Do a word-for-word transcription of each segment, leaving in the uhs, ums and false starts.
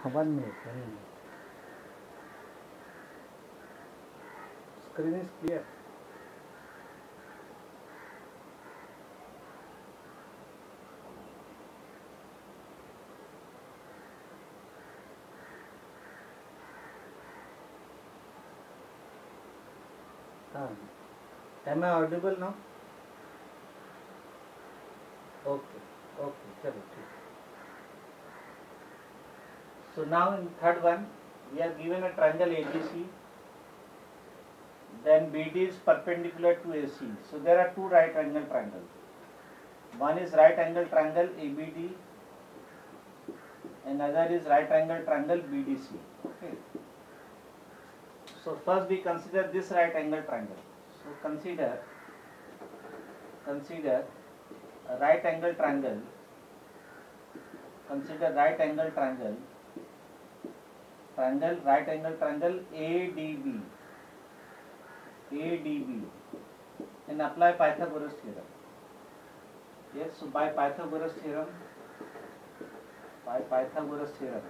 One minute, one minute. Screen is clear. Ah. Am I audible now? Okay, okay, chalo, ठीक. So now in third one, we are given a triangle A B C. Then B D is perpendicular to A C. So there are two right angle triangles. One is right angle triangle A B D, and other is right angle triangle B D C. Okay. So first we consider this right angle triangle. So consider consider a right angle triangle. Consider right angle triangle. Triangle right angle triangle A D B. A D B. And apply Pythagoras theorem. Yes, so by Pythagoras theorem, by Pythagoras theorem,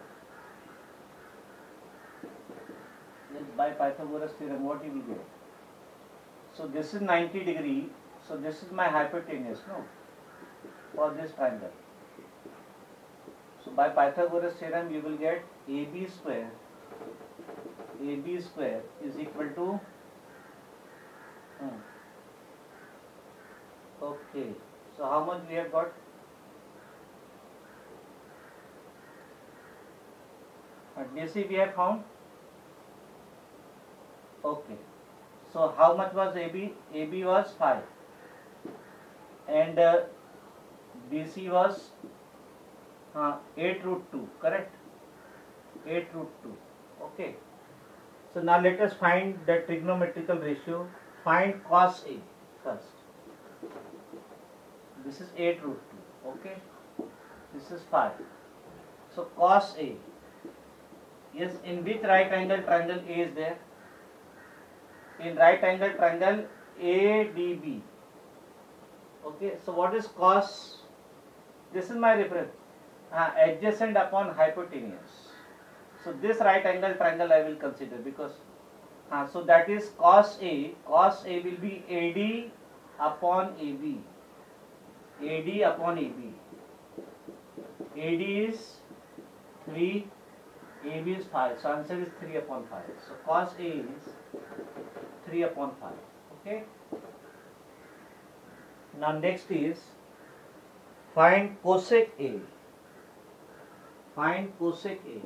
yes, by Pythagoras theorem, what you will get? So this is ninety degree. So this is my hypotenuse, no, for this triangle. So by Pythagoras theorem, you will get A B square. A B square is equal to. Hmm, okay. So how much we have got? At D C we have found. Okay. So how much was A B? A B was five. And uh, B C was uh, eight root two, correct? eight root two. Okay. So now let us find the trigonometrical ratio. Find cos A first. This is eight root two. Okay. This is five. So cos A. Yes, in which right angle triangle A is there? In right angle triangle A D B. Okay, so what is cos? This is my reference. Uh, adjacent upon hypotenuse. So this right angle triangle I will consider because uh, so that is cos A. Cos A will be A D upon A B. A D upon A B. A D is three. A B is five. So answer is three upon five. So cos A is three upon five. Okay. Now next is find cosec A. Find cosec A.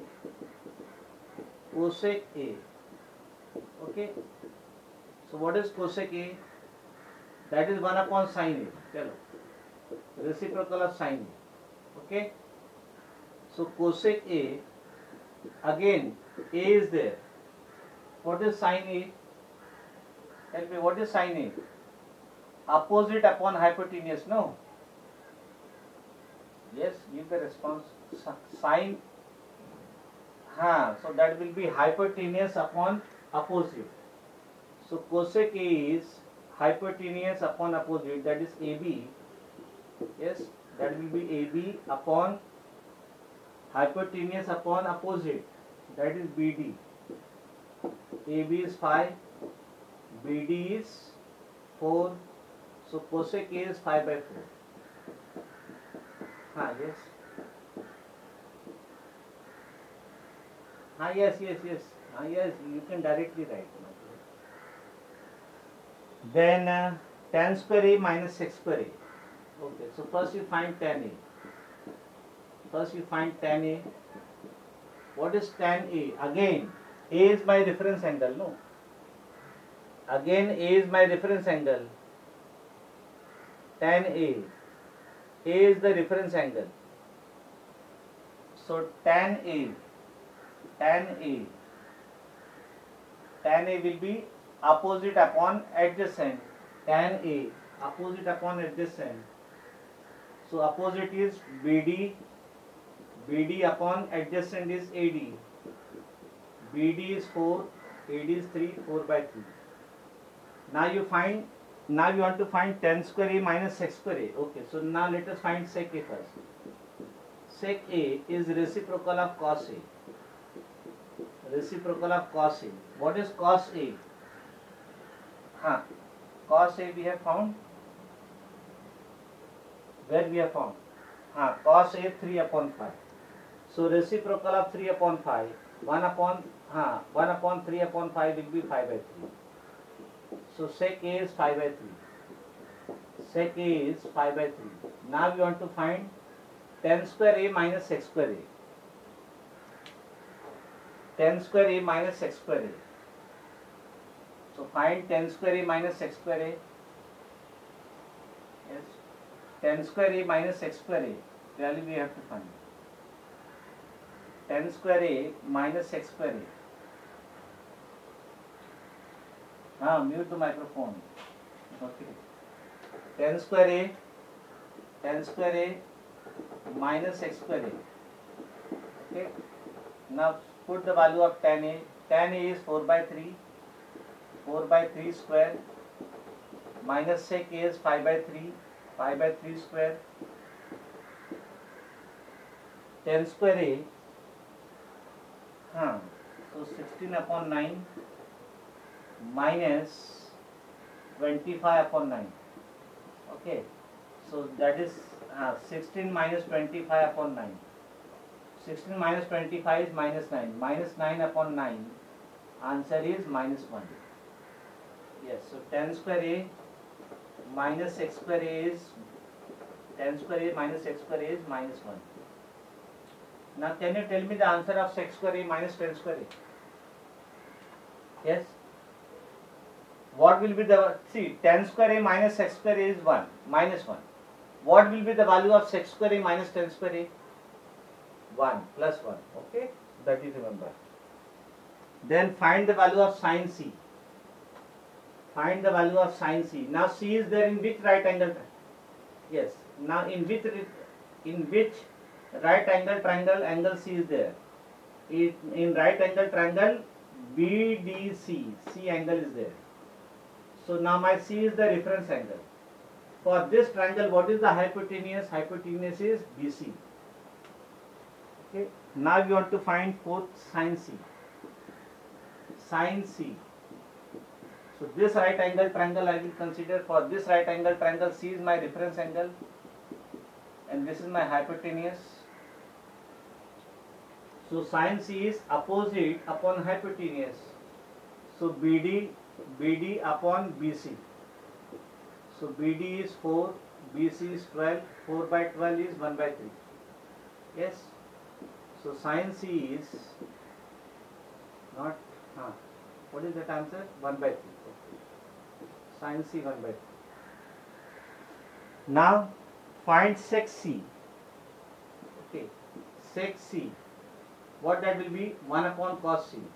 Cosec A. Okay. So what is cosec A? That is one upon sin A. Chalo. Reciprocal of sin A. Okay. So cosec A. Again, A is there. What is sin A? Tell me, what is sin A? Opposite upon hypotenuse, no? Yes, give the response. Sin. Ha, so that will be hypotenuse upon opposite. So cosec A is hypotenuse upon opposite, that is A B. Yes, that will be A B upon hypotenuse upon opposite, that is B D. A B is five, B D is four, so cosec A is five by four. Ah, yes. Ah, yes, yes, yes. Ah, yes, you can directly write. Then uh, tan square A minus sec square A. Okay, so first you find tan A. First you find tan A. What is tan A? Again, A is my reference angle, no? Again, A is my reference angle. Tan A. A is the reference angle. So tan A. Tan A. Tan A will be opposite upon adjacent. Tan A. Opposite upon adjacent. So opposite is B D. B D upon adjacent is A D. B D is four, A D is three, four by three. Now you find, now you want to find tan square A minus sec square A. Okay, so now let us find sec A first. sec A is reciprocal of cos A. Reciprocal of cos A. What is cos A? Huh. Cos A we have found. Where we have found? Huh. Cos A three upon five. So reciprocal of three upon five. one upon huh, one upon three upon five will be five by three. So sec A is five by three. Sec A is five by three. Now we want to find tan square A minus sec square A. Tan square A minus sec square A. So find tan square A minus sec square A. Yes. Tan square A minus sec square A. Value we have to find. Tan square A minus sec square A. Ah, mute the microphone. Okay. Tan square A. Tan square A minus sec square A. Okay. Now put the value of tan A. Tan A is four by three. four by three square minus sec A is five by three. five by three square. Tan square A. Huh. So sixteen upon nine minus twenty-five upon nine. Okay. So that is uh, sixteen minus twenty-five upon nine. sixteen minus twenty-five is minus nine. Minus nine upon nine. Answer is minus one. Yes. So tan square A minus x square A is tan square A minus x square A is minus one. Now can you tell me the answer of sec square A minus tan square A? Yes. What will be the, see, tan square A minus sec square A is one, minus one. What will be the value of sec square A minus tan square A? one plus one. Okay, that is remember. Then find the value of sin C. Find the value of sin C. Now C is there in which right angle? Yes. Now in which in which right angle triangle angle C is there? It, in right angle triangle B D C, C angle is there. So now my C is the reference angle. For this triangle, what is the hypotenuse? Hypotenuse is B C. Okay. Now we want to find fourth sin C. Sin C. So this right angle triangle I will consider. For this right angle triangle, C is my reference angle and this is my hypotenuse. So sin C is opposite upon hypotenuse. So B D, B D upon B C. So B D is four, B C is twelve, four by twelve is one by three. Yes. So sin C is not, huh, what is that answer? one by three. Sin C one by three. Now find sec C. Okay, sec C. What that will be? one upon cos C.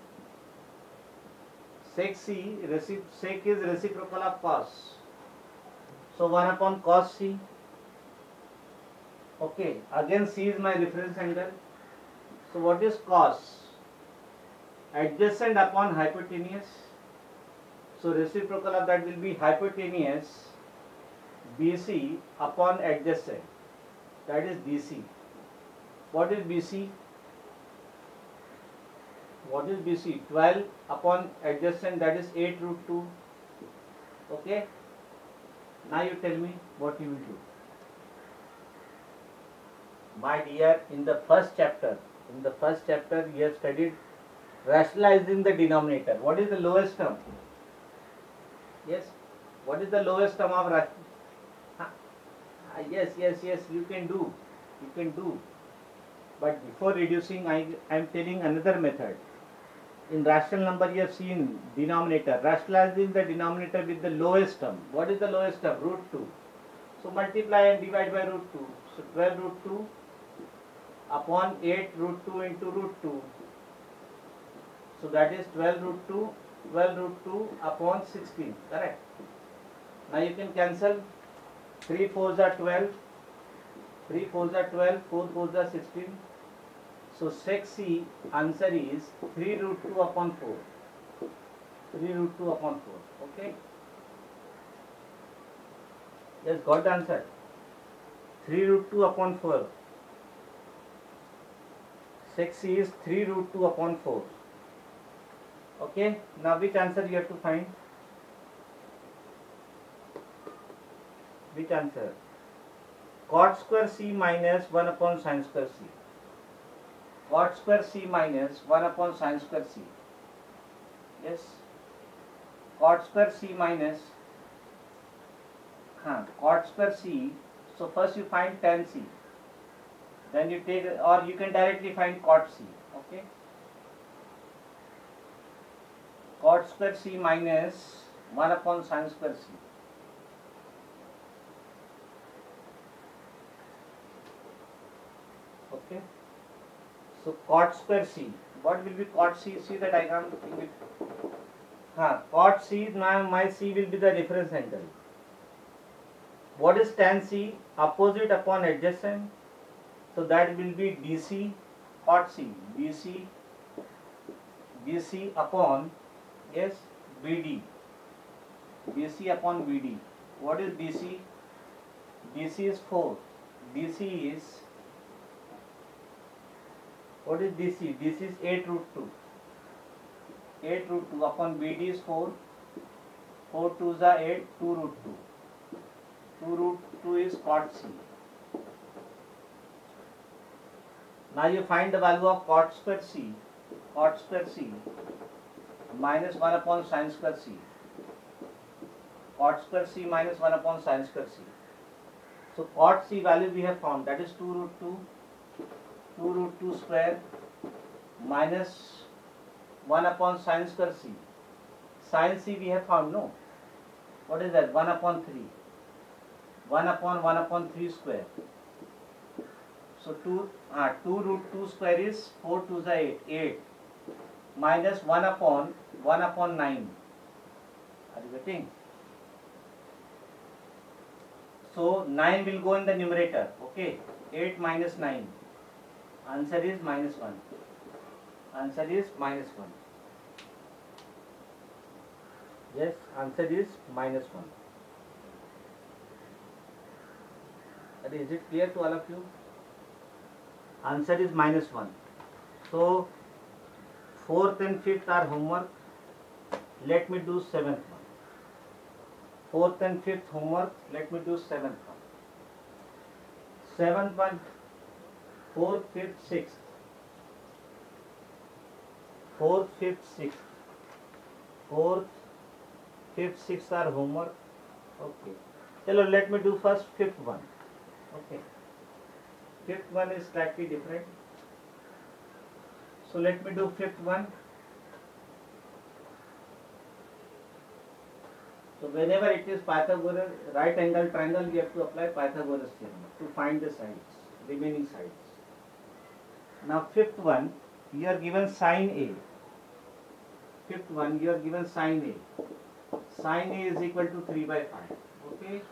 Sec C, sec is reciprocal of cos. So one upon cos C. Okay, again C is my reference angle. So what is cos? Adjacent upon hypotenuse. So reciprocal of that will be hypotenuse B C upon adjacent. That is B C. What is B C? What is B C? twelve upon adjacent, that is eight root two. Okay. Now you tell me what you will do. My dear, in the first chapter, in the first chapter you have studied rationalizing the denominator. What is the lowest term? Yes. What is the lowest term of ration? Huh? Yes, yes, yes, you can do. You can do. But before reducing, I am telling another method. In rational number, you have seen denominator. Rationalizing the denominator with the lowest term. What is the lowest term? Root two. So multiply and divide by root two. So twelve root two upon eight root two into root two. So that is twelve root two. twelve root two upon sixteen. Correct. Now you can cancel. three fours are twelve. three fours are twelve. four fours are sixteen. So sec C answer is three root two upon four. three root two upon four. Okay. Yes, got the answer. three root two upon four. sec c is three root two upon four. Okay, now which answer you have to find? Which answer? Cot square c minus one upon sin square c. Cot square c minus one upon sin square c. Yes. Cot square c minus huh, cot square c. So first you find tan c. Then you take, or you can directly find cot c. Okay. Cot square c minus one upon sin square c. Okay. So cot square c. What will be cot c? See the diagram. Huh. Cot c. Now my c will be the reference angle. What is tan c? Opposite upon adjacent. So that will be D C cot c. D C D C upon, yes, B D. D C upon B D. What is D C? D C is four. D C is, what is D C? D C is eight root two. eight root two upon B D is four. four twos are eight, two root two. two root two is cot c. Now you find the value of cot square c. Cot square c minus one upon sin square c. Cot square c minus one upon sin square c. So cot c value we have found, that is two root two. two root two square minus one upon sin square c. Sin c we have found, no? What is that? one upon three. one upon one upon three square. So two, uh, two root two square is four twos are eight. eight minus one upon one upon nine. Are you getting? So nine will go in the numerator. Okay. eight minus nine. Answer is minus one. Answer is minus one. Yes, answer is minus one. Is it clear to all of you? Answer is minus one. So fourth and fifth are homework. Let me do seventh one. Fourth and fifth homework. Let me do seventh one. Seventh one. Fourth, fifth, sixth. Fourth, fifth, sixth. Fourth, fifth, sixth are homework. Okay. Chalo, let me do first fifth one. Okay. Fifth one is slightly different. So let me do fifth one. So whenever it is Pythagoras, right angle triangle, we have to apply Pythagoras theorem to find the sides, remaining sides. Now fifth one, you are given sine A. Fifth one, you are given sine A. Sine A is equal to three by five. Okay.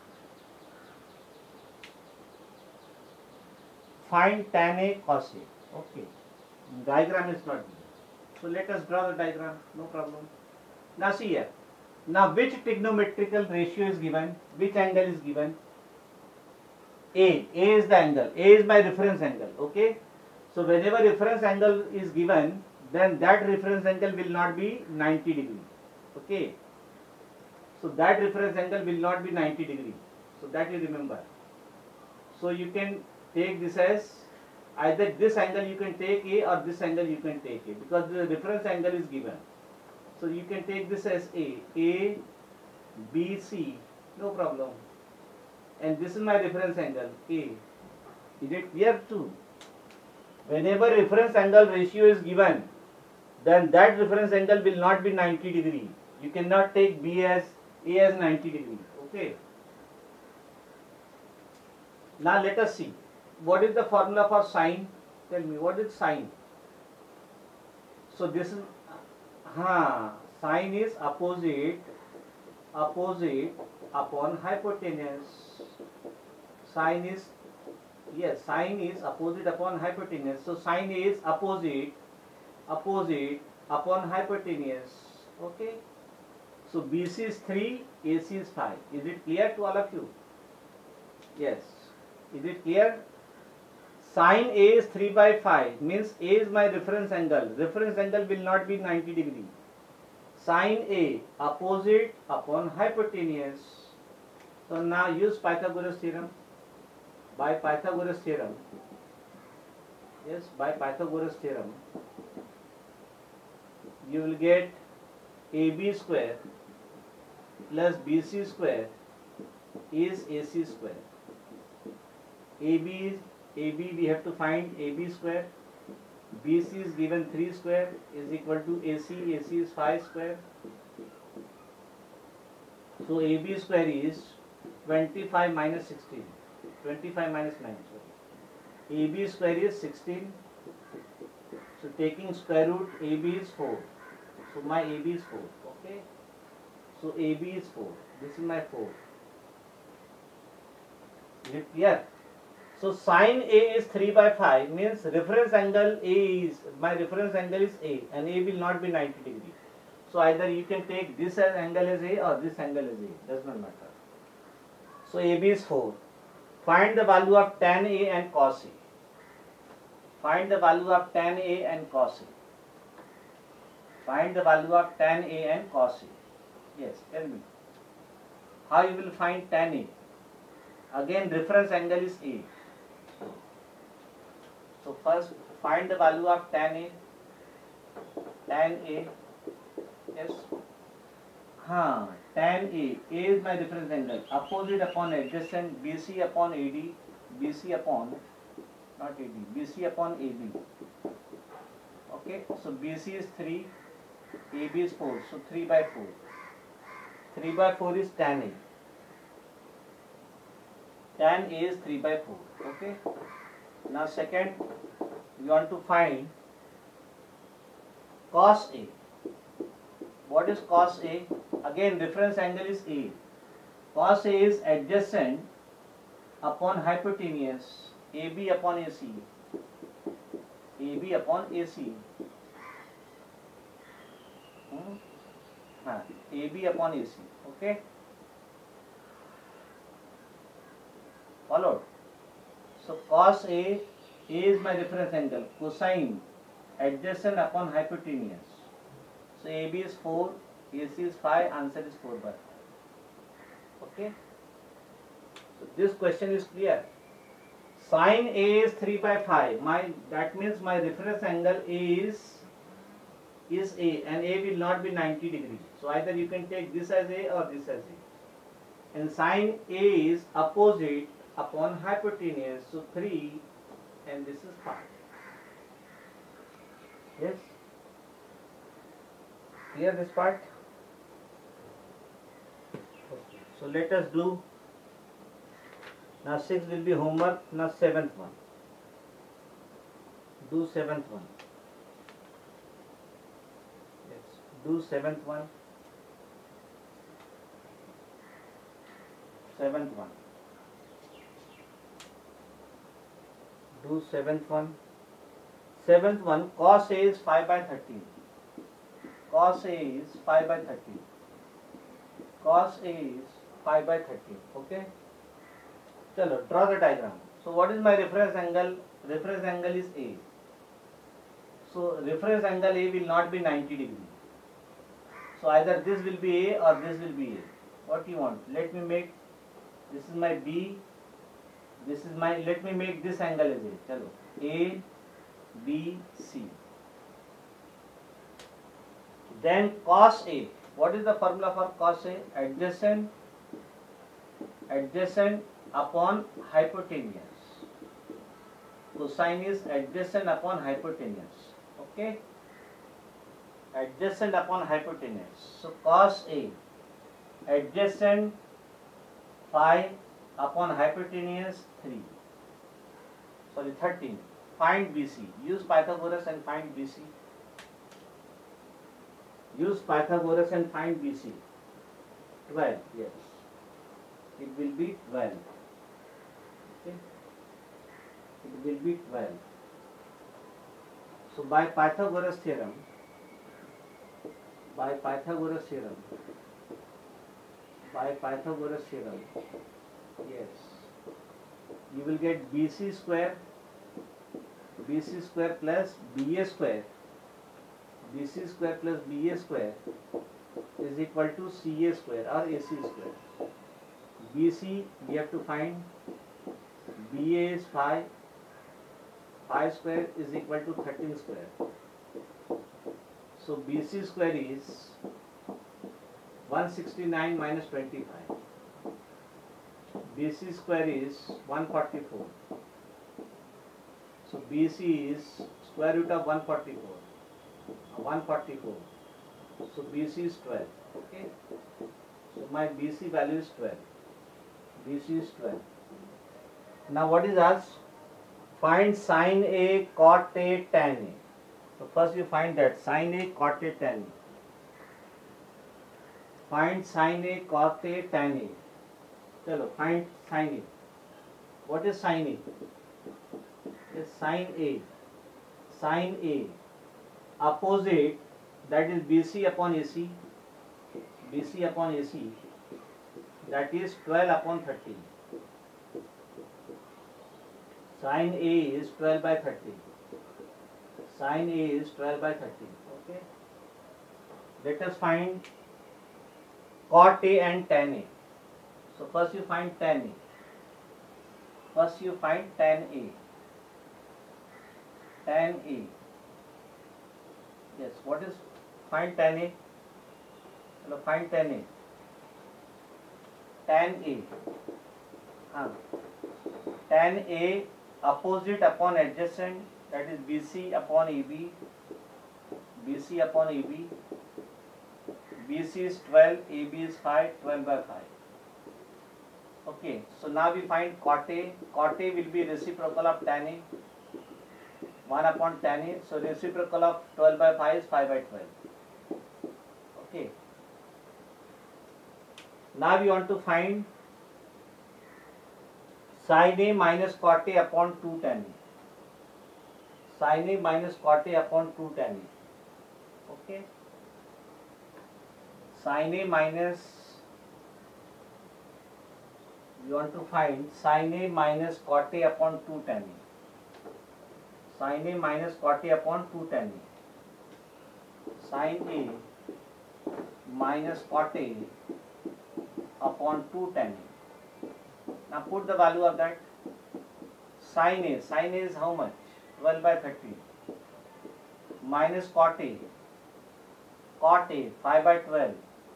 Find tan A cos A. Okay. Diagram is not given. So let us draw the diagram. No problem. Now see here. Now which trigonometrical ratio is given? Which angle is given? A. A is the angle. A is my reference angle. Okay. So whenever reference angle is given, then that reference angle will not be ninety degree. Okay. So that reference angle will not be ninety degree. So that you remember. So you can take this as either this angle you can take A or this angle you can take A, because the reference angle is given. So you can take this as A, A, B, C, no problem. And this is my reference angle, A. Is it clear too? Whenever reference angle ratio is given, then that reference angle will not be ninety degree. You cannot take B as A as ninety degree. Okay. Now let us see. What is the formula for sine? Tell me, what is sine? So this is, huh, sine is opposite, opposite upon hypotenuse. Sine is, yes, sine is opposite upon hypotenuse. So sine is opposite, opposite upon hypotenuse. Okay. So B C is three, A C is five. Is it clear to all of you? Yes. Is it clear? Sine A is three by five, means A is my reference angle. Reference angle will not be ninety degree. Sine A opposite upon hypotenuse. So now use Pythagoras theorem. By Pythagoras theorem, yes, by Pythagoras theorem, you will get A B square plus B C square is A C square. A B is A B, we have to find A B square. B C is given three square is equal to A C. A C is five square. So A B square is twenty-five minus sixteen. twenty-five minus nine. Sorry. A B square is sixteen. So taking square root, A B is four. So my A B is four. Okay. So A B is four. This is my four. Is it clear? So sine A is three by five, means reference angle A is, my reference angle is A, and A will not be ninety degree. So either you can take this as angle as A or this angle as A, does not matter. So A B is four. Find the value of tan A and cos A. Find the value of tan A and cos A. Find the value of tan A and cos A. Yes, tell me. How you will find tan A? Again, reference angle is A. So first find the value of tan A. Tan A. Yes. Huh. Tan A. A is my reference angle. Opposite upon adjacent, B C upon A D. B C upon, not A D. B C upon A B. Okay. So B C is three. A B is four. So three by four. three by four is tan A. Tan A is three by four. Okay. Now second, we want to find cos A. What is cos A? Again, reference angle is A. Cos A is adjacent upon hypotenuse, A B upon A C. A B upon A C. Hmm? Huh. A B upon A C. Okay. Followed. So cos A, A is my reference angle. Cosine adjacent upon hypotenuse. So A B is four, A C is five, answer is four by five. Okay. So this question is clear. Sine A is three by five. My, that means my reference angle is is A, and A will not be ninety degree. So either you can take this as A or this as A. And sine A is opposite upon hypotenuse. So three, and this is five. Yes. Clear this part? Okay. So let us do. Now six will be homework. Now seventh one. Do seventh one. Yes. Do seventh one. Seventh one. Do seventh one. Seventh one. Cos A is five by thirteen. Cos A is five by thirteen. Cos A is five by thirteen. Okay. Chalo, draw the diagram. So what is my reference angle? Reference angle is A. So reference angle A will not be ninety degree. So either this will be A or this will be A. What do you want? Let me make, this is my B. This is my, let me make this angle as A. Chalo. A, B, C. Then cos A. What is the formula for cos A? Adjacent, adjacent upon hypotenuse. Cosine is adjacent upon hypotenuse. Okay. Adjacent upon hypotenuse. So cos A. Adjacent five upon hypotenuse three. Sorry, thirteen. Find B C. Use Pythagoras and find B C. Use Pythagoras and find B C. twelve, yes. It will be twelve. Okay. It will be twelve. So by Pythagoras theorem, by Pythagoras theorem, by Pythagoras theorem, yes, you will get B C square B C square plus B A square, B C square plus B A square is equal to C A square or A C square. B C we have to find, B A is five, five square is equal to thirteen square. So B C square is one hundred sixty-nine minus twenty-five. B C square is one hundred forty-four. So B C is square root of one hundred forty-four. one hundred forty-four. So B C is twelve. Okay. So my B C value is twelve. B C is twelve. Now what is asked? Find sin A, cot A, tan A. So first you find that sin A, cot A, tan A. Find sin A, cot A, tan A. Chalo, find sin A. What is sin A? Is sin A. Sin A. Opposite, that is B C upon A C. B C upon A C. That is twelve upon thirteen. Sin A is twelve by thirteen. Sin A is twelve by thirteen. Okay. Let us find cot A and tan A. So first you find tan A. First you find tan A. Tan A. Yes, what is find tan A? Hello, find tan A. Tan A. Huh. Tan A opposite upon adjacent, that is B C upon A B. B C upon A B. B C is twelve, A B is five, twelve by five. Okay, so now we find cot A. Cot A will be reciprocal of tan A. one upon tan A. So reciprocal of twelve by five is five by twelve. Okay. Now we want to find sin A minus cot A upon two tan A. Sin A minus cot A upon two tan A. Okay. Sin A minus, we want to find sin A minus cot A upon two tan A. Sin A minus cot A upon two tan A. Sin A minus cot A upon two tan A. Now put the value of that. Sin A, sin A is how much? twelve by thirteen. Minus cot A. Cot A, five by twelve.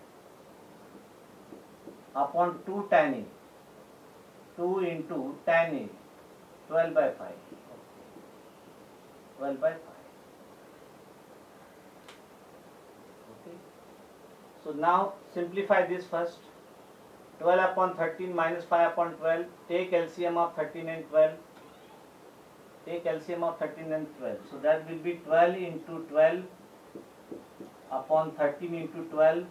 Upon two tan A. two into tan A. twelve by five. twelve by five. Okay. So now simplify this first. twelve upon thirteen minus five upon twelve. Take L C M of thirteen and twelve. Take L C M of thirteen and twelve. So that will be twelve into twelve upon thirteen into twelve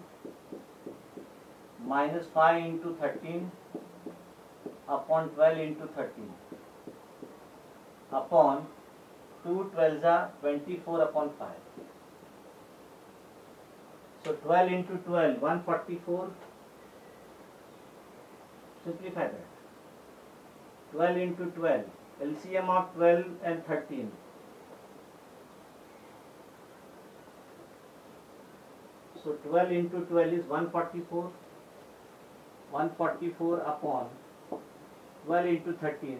minus five into thirteen upon twelve into thirteen upon two twelves are twenty-four upon five. So twelve into twelve, one hundred forty-four. Simplify that. twelve into twelve. L C M of twelve and thirteen. So twelve into twelve is one hundred forty-four. one hundred forty-four upon twelve into thirteen.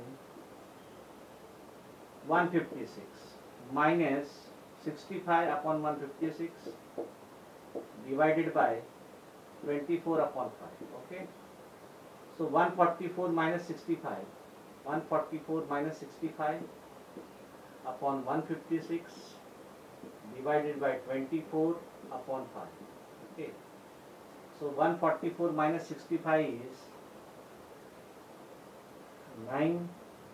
one hundred fifty-six minus sixty-five upon one hundred fifty-six divided by twenty-four upon five. Okay. So one hundred forty-four minus sixty-five. one hundred forty-four minus sixty-five upon one hundred fifty-six divided by twenty-four upon five. Okay. So one hundred forty-four minus sixty-five is nine,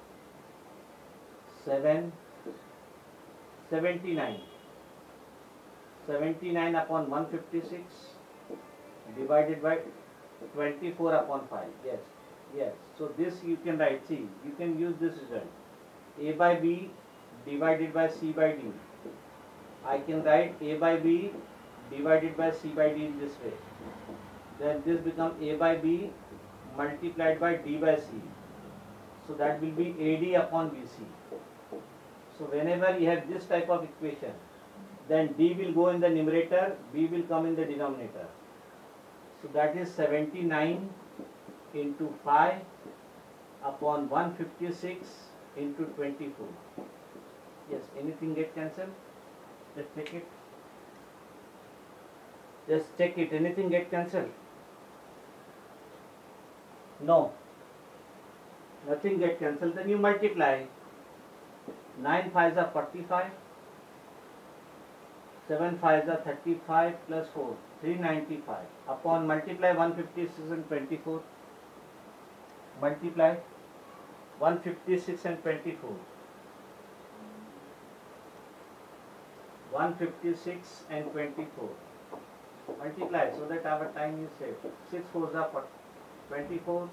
seven, seventy-nine. seventy-nine upon one hundred fifty-six divided by twenty-four upon five. Yes. Yes. So this you can write. See, you can use this result. A by B divided by C by D. I can write A by B divided by C by D in this way. Then this becomes A by B multiplied by D by C. So that will be A D upon B C. So whenever you have this type of equation, then d will go in the numerator, b will come in the denominator. So that is seventy-nine into five upon one hundred fifty-six into twenty-four. Yes, anything get cancelled? Just check it. Just check it. Anything get cancelled? No. Nothing get cancelled. Then you multiply. nine fives are forty-five. seven fives are thirty-five plus four. three hundred ninety-five. Upon multiply one hundred fifty-six and twenty-four. Multiply one hundred fifty-six and twenty-four. one hundred fifty-six and twenty-four. Multiply so that our time is saved. six fours are twenty-four.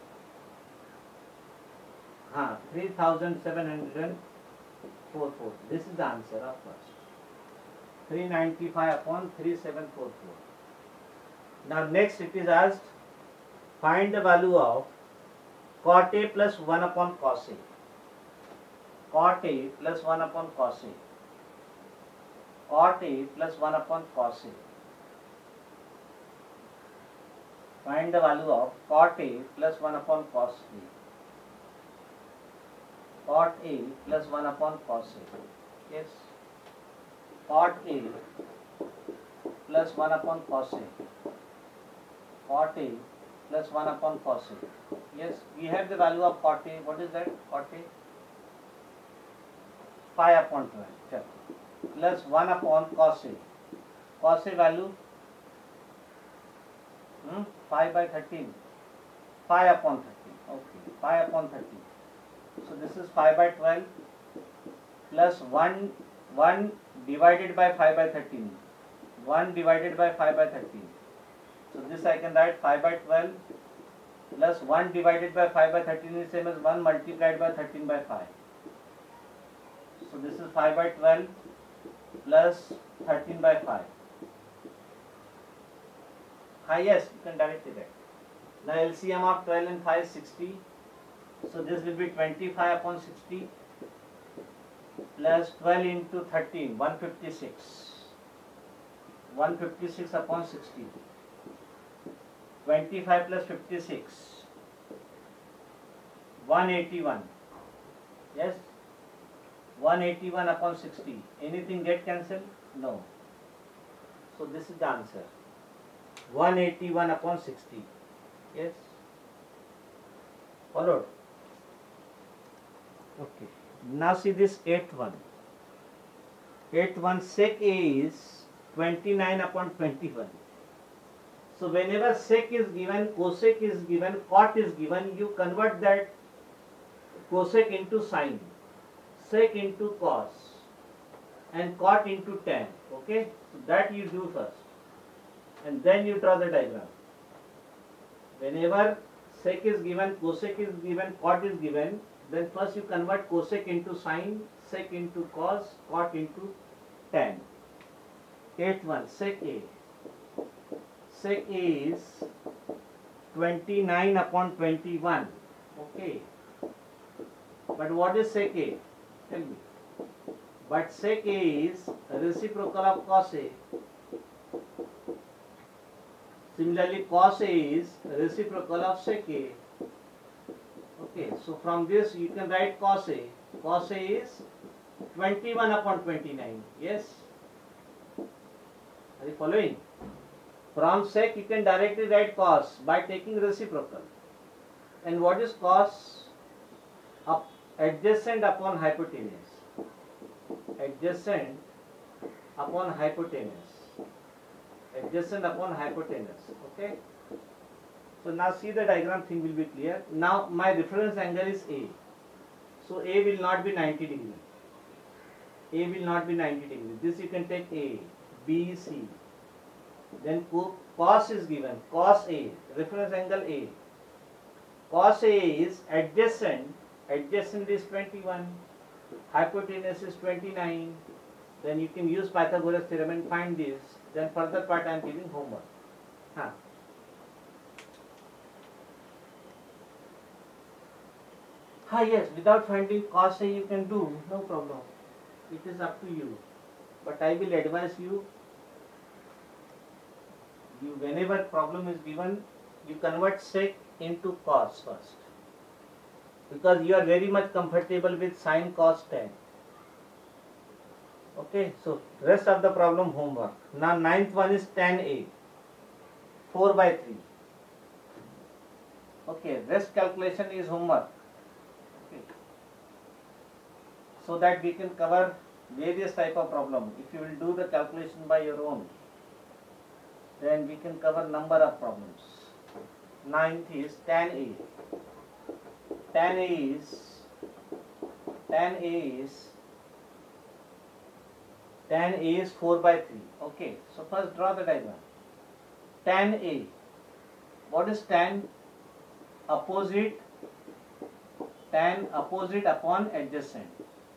Huh, three thousand seven hundred forty-four. This is the answer of first. three hundred ninety-five upon three thousand seven hundred forty-four. Now next it is asked, find the value of cot A plus one upon cos A. Cot A plus one upon cos A. Cot A plus one upon cos A. Find the value of cot A plus one upon cos A. Cot A plus one upon cos A. Yes. Cot A plus one upon cos A. Cot A plus one upon cos A. Yes, we have the value of cot A. What is that? Cot A? five upon twelve. Plus one upon cos A. Cos A value? Hmm? five by thirteen. five upon thirteen. Okay. five upon thirteen. So this is five by twelve plus one, one divided by five by thirteen. one divided by five by thirteen. So this I can write five by twelve plus one divided by five by thirteen is same as one multiplied by thirteen by five. So this is five by twelve plus thirteen by five. Ah, yes, you can directly write. Now L C M of twelve and five is sixty. So this will be twenty-five upon sixty plus twelve into thirteen, one hundred fifty-six. one hundred fifty-six upon sixty. twenty-five plus fifty-six. one hundred eighty-one. Yes? one hundred eighty-one upon sixty. Anything get cancelled? No. So this is the answer. one hundred eighty-one upon sixty. Yes? Followed? Okay. Now see this eighth one. eighth one sec A is twenty-nine upon twenty-one. So whenever sec is given, cosec is given, cot is given, you convert that cosec into sine, sec into cos, and cot into tan. Okay? So that you do first. And then you draw the diagram. Whenever sec is given, cosec is given, cot is given, then first you convert cosec into sine, sec into cos, cot into tan. eighth one, sec A. Sec A is twenty-nine upon twenty-one. Okay. But what is sec A? Tell me. But sec A is reciprocal of cos A. Similarly, cos A is reciprocal of sec A. Okay, so from this you can write cos A. Cos A is twenty-one upon twenty-nine. Yes? Are you following? From sec you can directly write cos by taking reciprocal. And what is cos? Up, adjacent upon hypotenuse. Adjacent upon hypotenuse. Adjacent upon hypotenuse. Okay? So now see the diagram, thing will be clear. Now my reference angle is A. So A will not be ninety degree. A will not be ninety degree. This you can take A, B, C. Then cos is given. Cos A. Reference angle A. Cos A is adjacent. Adjacent is twenty-one. Hypotenuse is twenty-nine. Then you can use Pythagoras theorem and find this. Then further part I am giving homework. Huh. Ah yes, without finding cos A you can do, no problem. it is up to you. But I will advise you, you whenever problem is given, you convert sec into cos first. Because you are very much comfortable with sine, cos, tan. Okay, so rest of the problem homework. Now ninth one is tan A, four by three. Okay, rest calculation is homework. Okay. So that we can cover various type of problem. If you will do the calculation by your own, then we can cover number of problems. Ninth is tan A. Tan A is tan A is tan A is four by three. Okay, so first draw the diagram. Tan A. What is tan? Opposite. Tan opposite upon adjacent.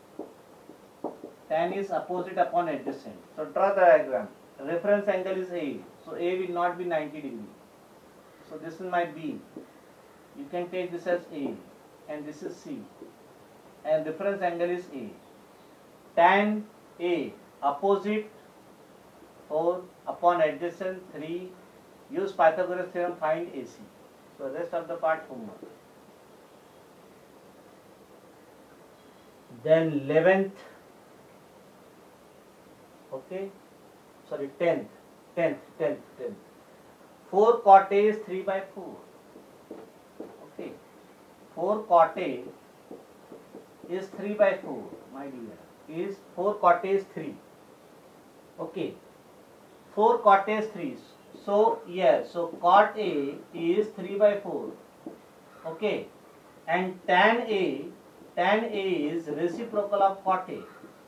Tan is opposite upon adjacent. So draw the diagram. Reference angle is A. So A will not be ninety degree. So this is my B. You can take this as A. And this is C. And reference angle is A. Tan A opposite four upon adjacent three. Use Pythagoras theorem, find A C. So rest of the part homework. Then eleventh. Okay. Sorry, tenth. Tenth. Tenth. Tenth. four cot A is three by four. Okay. four cot A is three by four, my dear. Is four cot A is three. Okay. four cot A is three. So, yeah, so cot A is three by four. Okay. And tan A, tan A is reciprocal of cot A.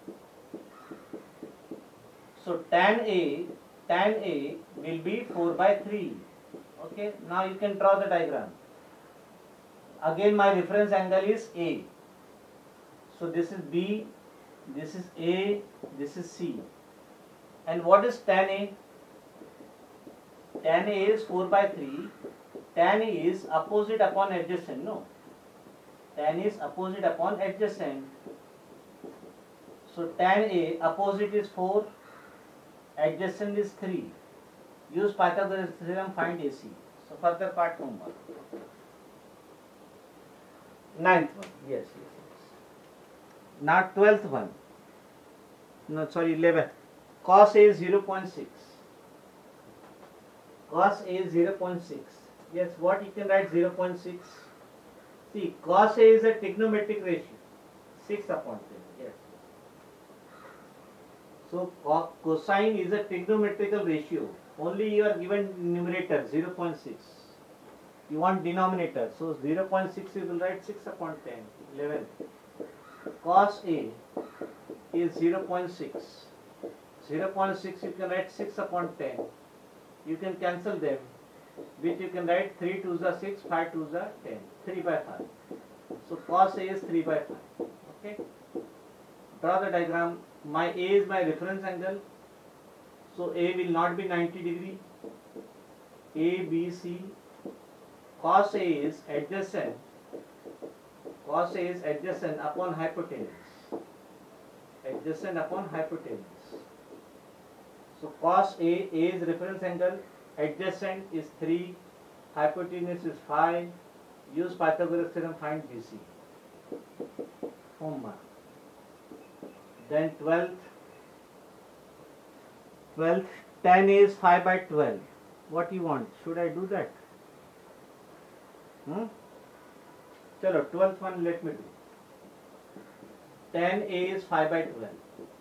So, tan A, tan A will be four by three. Okay. Now, you can draw the diagram. Again, my reference angle is A. So, this is B, this is A, this is C. And what is tan A? Tan A is four by three. Tan is opposite upon adjacent. No. Tan is opposite upon adjacent. So tan A opposite is four. Adjacent is three. Use Pythagoras theorem, find A C. So further part homework. Ninth one. Yes, yes, yes. Now twelfth one. No, sorry, eleventh. Cos A is zero point six. Cos A is zero point six. Yes, what you can write zero point six? See, cos A is a trigonometric ratio. six upon ten. Yes. So, cosine is a trigonometrical ratio. Only you are given numerator zero point six. You want denominator. So, zero point six you will write six upon ten. eleven. Cos A is zero point six. zero point six you can write six upon ten. You can cancel them, which you can write three twos are six, five twos are ten, three by five. So cos A is three by five. Okay. Draw the diagram. My A is my reference angle. So A will not be ninety degree. A, B, C. Cos A is adjacent. Cos A is adjacent upon hypotenuse. Adjacent upon hypotenuse. So cos A, A is reference angle, adjacent is three, hypotenuse is five. Use Pythagoras theorem, find B C. Homework. Then twelfth. twelfth, tan A is five by twelve. What you want? Should I do that? Hmm? Chalo, twelfth one let me do. Tan A is five by twelve.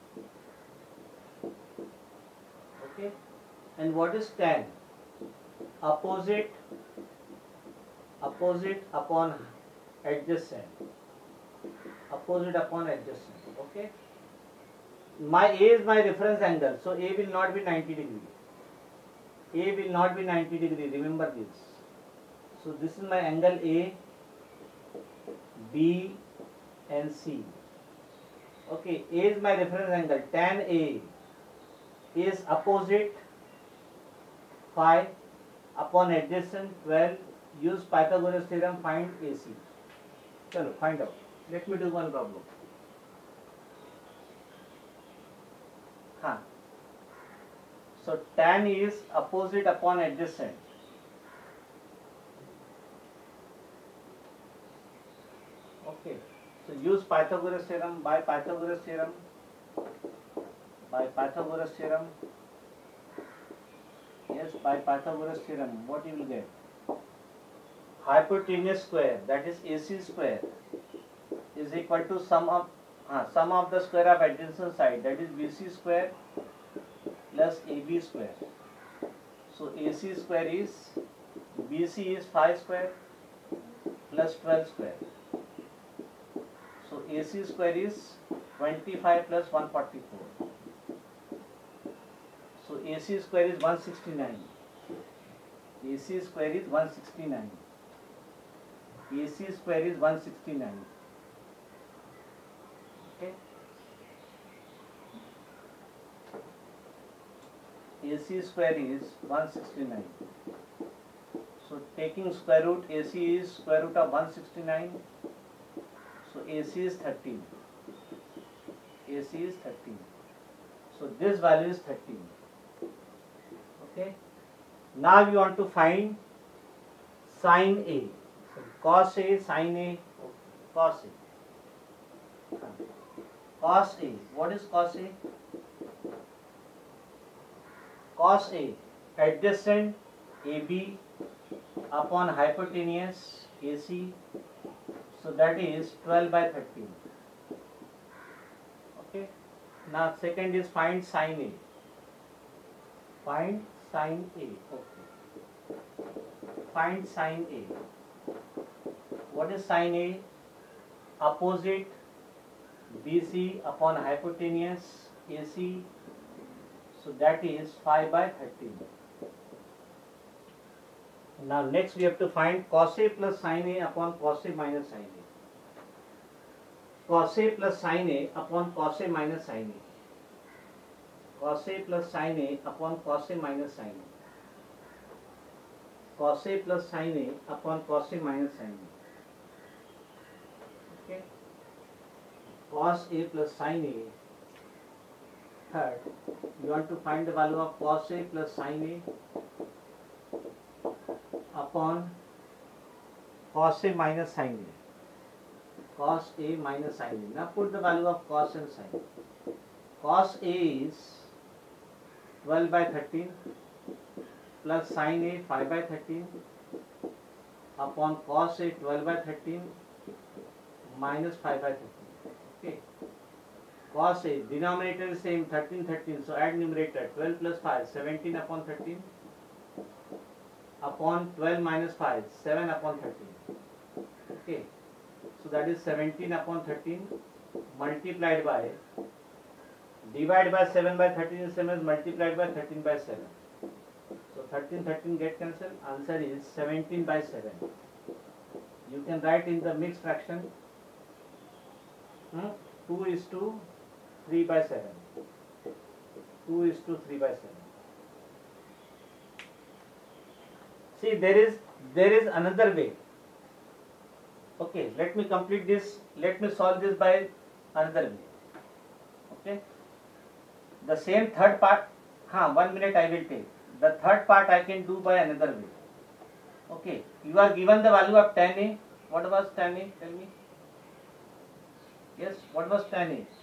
Okay. And what is tan? Opposite, opposite upon adjacent. Opposite upon adjacent. Okay. My A is my reference angle, so A will not be ninety degree. A will not be ninety degree. Remember this. So this is my angle A, B, and C. Okay. A is my reference angle. Tan A is opposite five upon adjacent twelve. Use Pythagoras theorem, find A C. Chalo, find out. Let me do one problem. So tan is opposite upon adjacent. Okay. So use Pythagoras theorem. By Pythagoras theorem. By Pythagoras theorem. Yes, by Pythagoras theorem, what you will get? Hypotenuse square, that is A C square, is equal to sum of uh, sum of the square of adjacent side, that is B C square plus A B square. So A C square is, B C is five square plus twelve square. So A C square is twenty-five plus one forty-four. So A C square is one sixty-nine. A C square is one sixty-nine. A C square is one sixty-nine. Okay. A C square is one sixty-nine. So taking square root, A C is square root of one sixty-nine. So A C is thirteen. A C is thirteen. So this value is thirteen. Okay. Now we want to find sin A. So cos A, sin A, cos A. Cos A. What is cos A? Cos A, adjacent A B upon hypotenuse A C. So that is twelve by thirteen. Okay. Now second is find sin A. Find sin A. Okay. Find sin A. What is sin A? Opposite B C upon hypotenuse A C. So that is five by thirteen. Now next we have to find cos A plus sin A upon cos A minus sin A. Cos A plus sin A upon cos A minus sin A. Cos A plus sin A upon cos A minus sin A. Cos A plus sin A upon cos A minus sin A. Okay. Cos A plus sin A. Third, you want to find the value of cos A plus sin A upon cos A minus sin A. Cos A minus sin A. Now put the value of cos and sin. Cos A is twelve by thirteen plus sin A five by thirteen upon cos A twelve by thirteen minus five by thirteen. Okay. Cos A, denominator is same thirteen, thirteen. So add numerator twelve plus five, seventeen upon thirteen upon twelve minus five, seven upon thirteen. Okay. So that is seventeen upon thirteen multiplied by, divided by seven by thirteen is same as multiplied by thirteen by seven. So thirteen, thirteen get cancelled. Answer is seventeen by seven. You can write in the mixed fraction hmm, two is to three by seven. two is to three by seven. See, there is there is another way. Okay, let me complete this. Let me solve this by another way. Okay. The same third part, huh, one minute I will take. The third part I can do by another way. Okay, you are given the value of tan A. What was tan A? Tell me. Yes, what was tan A?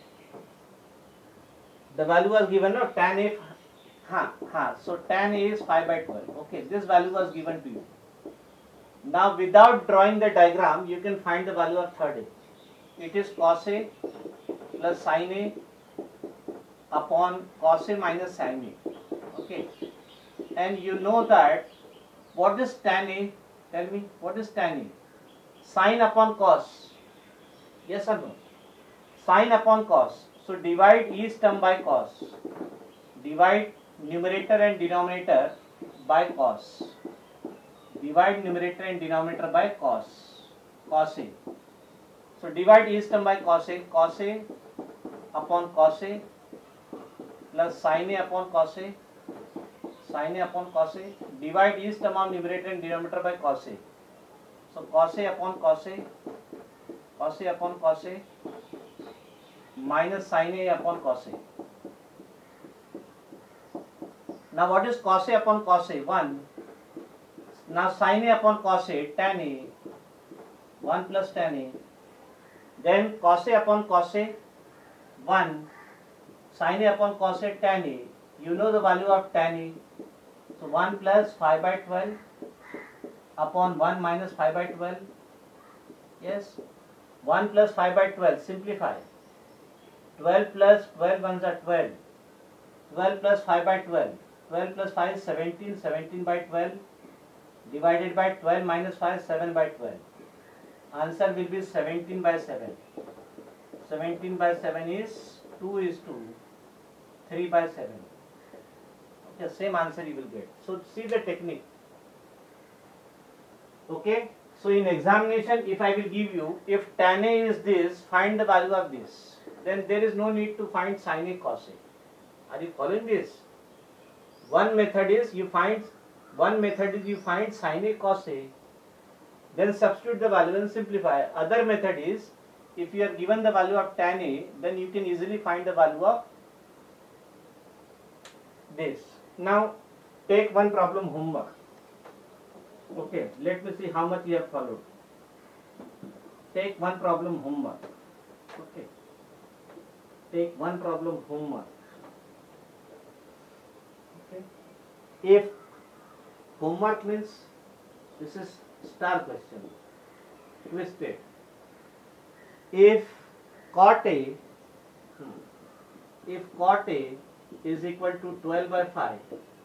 The value was given of tan A. Huh, huh. So tan A is five by twelve. Okay, this value was given to you. Now without drawing the diagram, you can find the value of third A. It is cos A plus sin A upon cos A minus sin A. Okay. And you know that what is tan A? Tell me, what is tan A? Sin upon cos. Yes or no? Sin upon cos. So divide each term by cos. Divide numerator and denominator by cos. Divide numerator and denominator by cos. Cos A. So divide each term by cos A. Cos A upon cos A plus sin A upon cos A. Sin A upon cos A. Divide each term of numerator and denominator by cos A. So cos A upon cos A. Cos A upon cos A minus sin A upon cos A. Now what is cos A upon cos A? one. Now sin A upon cos A, tan A, one plus tan A. Then cos A upon cos A, one. Sin A upon cos A, tan A. You know the value of tan A. So one plus five by twelve upon one minus five by twelve. Yes. one plus five by twelve. Simplify. twelve plus twelve ones are twelve. twelve plus five by twelve. twelve plus five is seventeen. seventeen by twelve. Divided by twelve minus five, seven by twelve. Answer will be seventeen by seven. seventeen by seven is two is two. three by seven. Okay, same answer you will get. So see the technique. Okay. So in examination, if I will give you, if tan A is this, find the value of this. Then there is no need to find sin A cos A. Are you following this? One method is you find one method is you find sin A cos A, then substitute the value and simplify. Other method is if you are given the value of tan A, then you can easily find the value of this. Now take one problem homework. Okay, let me see how much you have followed. Take one problem homework. Okay. Take one problem homework. Okay. If homework means this is star question. Twisted. If cot A, if cot A is equal to twelve by five,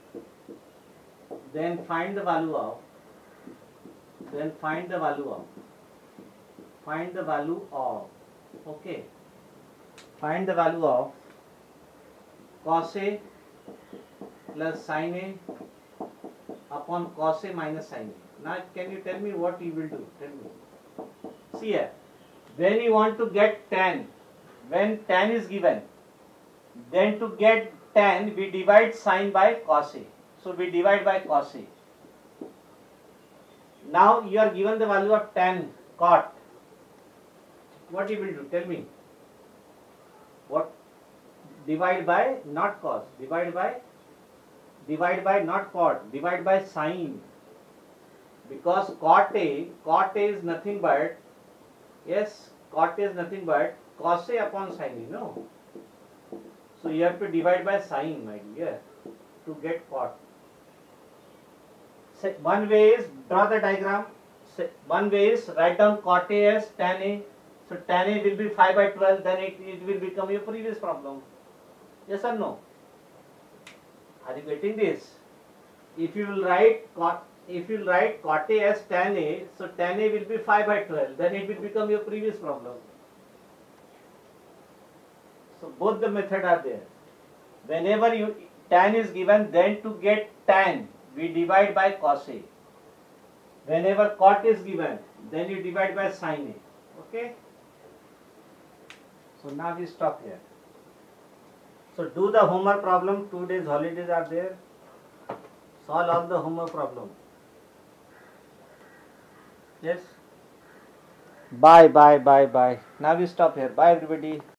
then find the value of then find the value of find the value of okay find the value of cos A plus sin A upon cos A minus sin A. Now can you tell me what you will do? Tell me. See here, when you want to get tan, when tan is given, then to get tan we divide sin by cos A. So we divide by cos A. Now you are given the value of tan cot. What you will do? Tell me. What? Divide by not cos. Divide by divide by not cot. Divide by sin. Because cot A, cot A is nothing but yes, cot A is nothing but cos A upon sin A. No. So you have to divide by sin, my dear, to get cot. One way is draw the diagram. One way is write down cot A as tan A. So tan A will be five by twelve. Then it, it will become your previous problem. Yes or no? Are you getting this? If you will write cot, if you will write cot A as tan A, so tan A will be five by twelve. Then it will become your previous problem. So both the method are there. Whenever you tan is given, then to get tan, we divide by cos A. Whenever cot is given, then you divide by sin A. Okay? So now we stop here. So do the homework problem. Two days holidays are there. Solve all the homework problem. Yes? Bye, bye, bye, bye. Now we stop here. Bye everybody.